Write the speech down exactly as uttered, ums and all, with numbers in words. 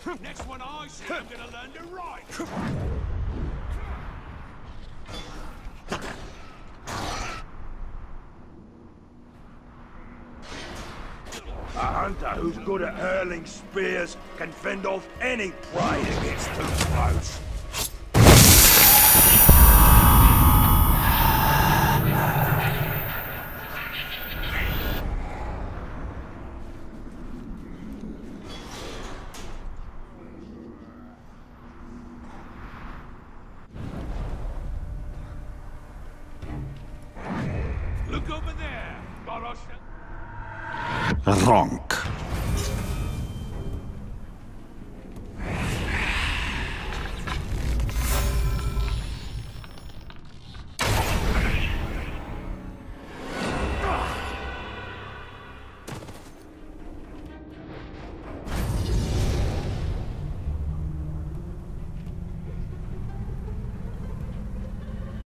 Next one I see, I'm gonna learn to ride. A hunter who's good at hurling spears can fend off any prey that gets too close. Look over there, Gorosh. Ronk.